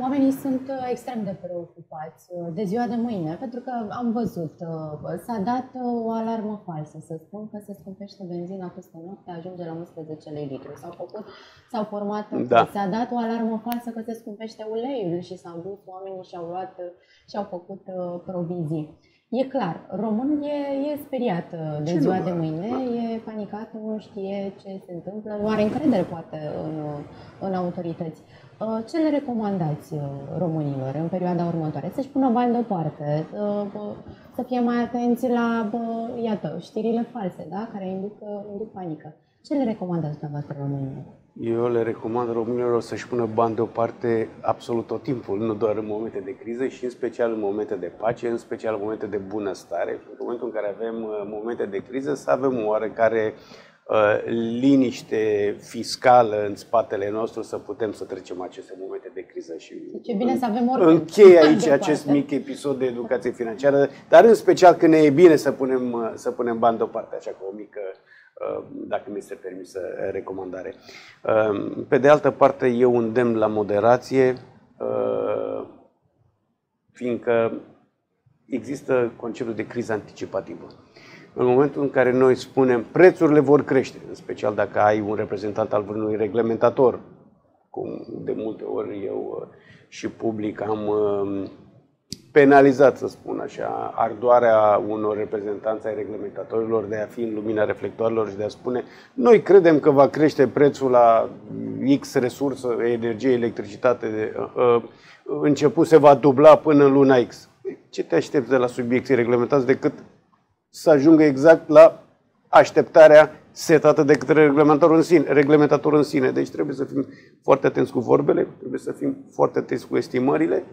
Oamenii sunt extrem de preocupați de ziua de mâine, pentru că am văzut, s-a dat o alarmă falsă, să spun că se scumpește benzina peste noapte, ajunge la 11 lei litru. S-au format, s-a dat o alarmă falsă că se scumpește uleiul și s-au dus oamenii și au făcut provizii. E clar, românul e speriat de ziua de mâine, e panicat, nu știe ce se întâmplă, nu are încredere poate în autorități. Ce le recomandați românilor în perioada următoare? Să-și pună bani deoparte, să fie mai atenți la, iată, știrile false, da? Care induc panică. Ce le recomandați dumneavoastră românilor? Eu le recomand românilor să-și pună bani deoparte absolut tot timpul, nu doar în momente de criză, și în special în momente de pace, în special în momente de bunăstare. În momentul în care avem momente de criză, să avem oarecare liniște fiscală în spatele nostru, să putem să trecem aceste momente de criză. Și ce bine să avem oricum. Închei aici acest mic episod de educație financiară, dar în special când ne e bine să punem bani deoparte, așa ca o mică, dacă mi este permisă, recomandare. Pe de altă parte, eu îndemn la moderație, fiindcă există conceptul de criză anticipativă. În momentul în care noi spunem prețurile vor crește, în special dacă ai un reprezentant al vreunui reglementator, cum de multe ori eu și public am penalizat, să spun așa, ardoarea unor reprezentanți ai reglementatorilor de a fi în lumina reflectoarelor și de a spune noi credem că va crește prețul la X resursă, energie, electricitate, început se va dubla până în luna X. Ce te aștepți de la subiecții reglementați decât să ajungă exact la așteptarea setată de către reglementatorul în sine. Deci trebuie să fim foarte atenți cu vorbele, trebuie să fim foarte atenți cu estimările,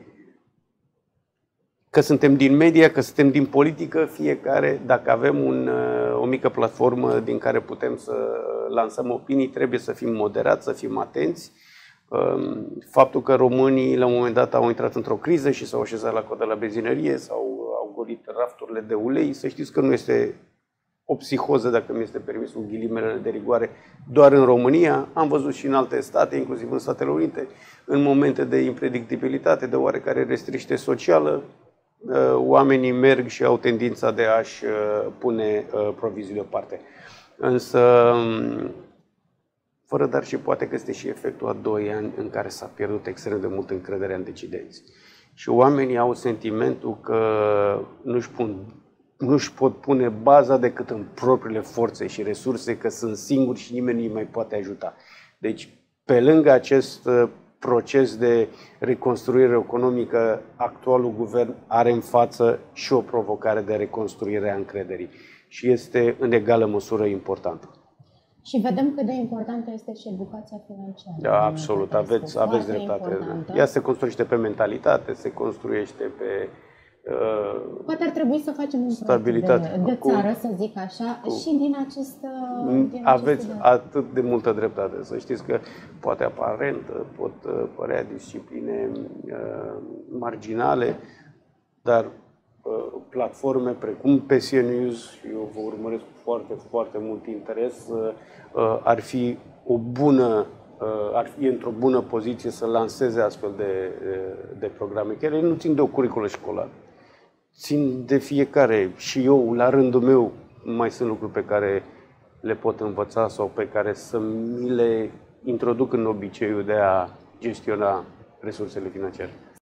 că suntem din media, că suntem din politică, fiecare, dacă avem o mică platformă din care putem să lansăm opinii, trebuie să fim moderați, să fim atenți. Faptul că românii la un moment dat au intrat într-o criză și s-au așezat la coadă la benzinărie sau au golit rafturile de ulei, să știți că nu este o psihoză, dacă mi este permis un ghilimele de rigoare, doar în România. Am văzut și în alte state, inclusiv în Statele Unite, în momente de impredictibilitate, de oarecare restriște socială, oamenii merg și au tendința de a-și pune provizii deoparte. Însă, fără dar și poate că este și efectul a 2 ani în care s-a pierdut extrem de mult încrederea în decidenți. Și oamenii au sentimentul că nu își pot pune baza decât în propriile forțe și resurse, că sunt singuri și nimeni nu îi mai poate ajuta. Deci, pe lângă acest proces de reconstruire economică, actualul guvern are în față și o provocare de reconstruire a încrederii. Și este în egală măsură importantă. Și vedem cât de importantă este și educația financiară. Da, absolut, aveți dreptate. Ea se construiește pe mentalitate, se construiește pe poate ar trebui să facem un proiect de țară, să zic așa, și din acest... Aveți atât de multă dreptate. Să știți că poate aparent pot părea discipline marginale, dar platforme precum PSN News, eu vă urmăresc cu foarte, foarte mult interes, ar fi într-o bună poziție să lanseze astfel de programe, care nu țin de o curiculă școlară. Țin de fiecare și eu, la rândul meu, mai sunt lucruri pe care le pot învăța sau pe care să mi le introduc în obiceiul de a gestiona resursele financiare.